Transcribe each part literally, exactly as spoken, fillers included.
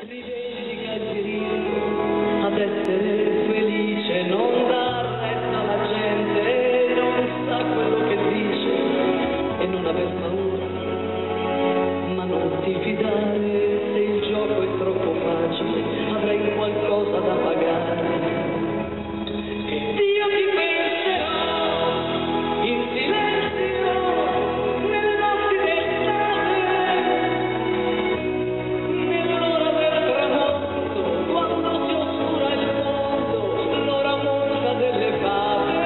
rivendica il diritto ad essere felice, non dà retta alla gente, non sa quello che dice e non aver paura, ma non ti fidare, se il gioco è troppo facile, avrai qualcosa da pagare. Dio ti penserà in silenzio nelle notti d'estate, nell'ora del tramonto, quando si oscura il mondo, l'ora monta delle fate,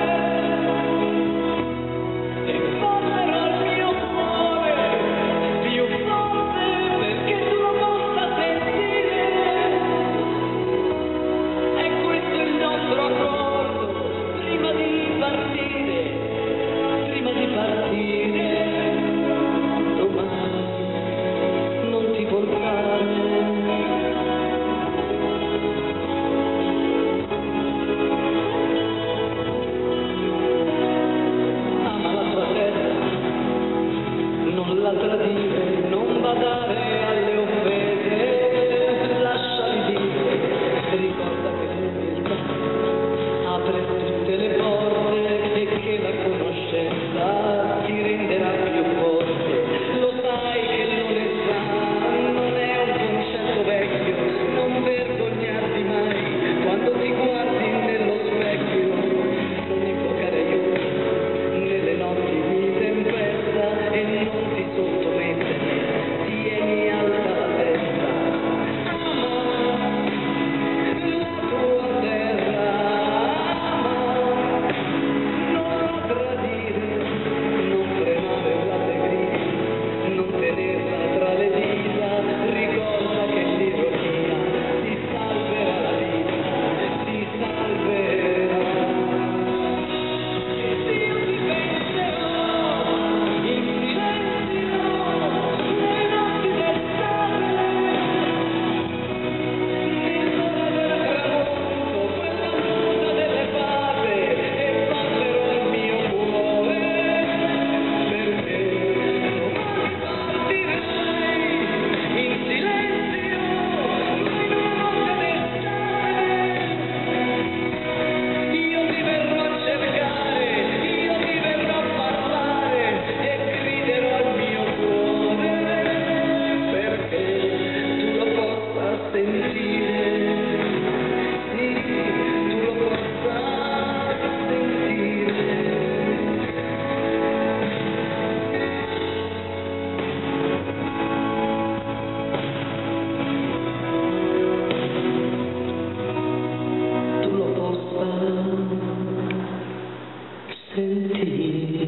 e parlerò al mio cuore più forte perché tu lo possa sentire. È questo il nostro accordo prima di partire, prima di partire. Domani non ti voltare. Ama la tua terra, non la tradire, non badare alle offese, lasciali dire, ricorda che l'umiltà apre tutte le porte e che la conoscenza ti renderà più forte. Lo sai che l'onestà non è un concetto vecchio, non vergognarti mai quando ti guardi nello specchio, non invocare aiuto nelle notti di tempesta e non ti sottomettere, tieni alta la testa. Ama la tua terra, ama, non la tradire, non fremare l'allegria, non tenerla tra le dita, ricorda che l'ironia ti salverà la vita, ti salverà. E Dio ti penserà in silenzio nelle notti d'estate, nell'ora del tramonto, quella monta delle fate, e parlerò al mio cuore perché domani partirai in silenzio in una notte d'estate. Io ti verrò a cercare, io ti verrò a parlare e griderò al mio cuore perché tu lo possa sentire, sì, tu lo possa sentire. Tu lo possa sentire.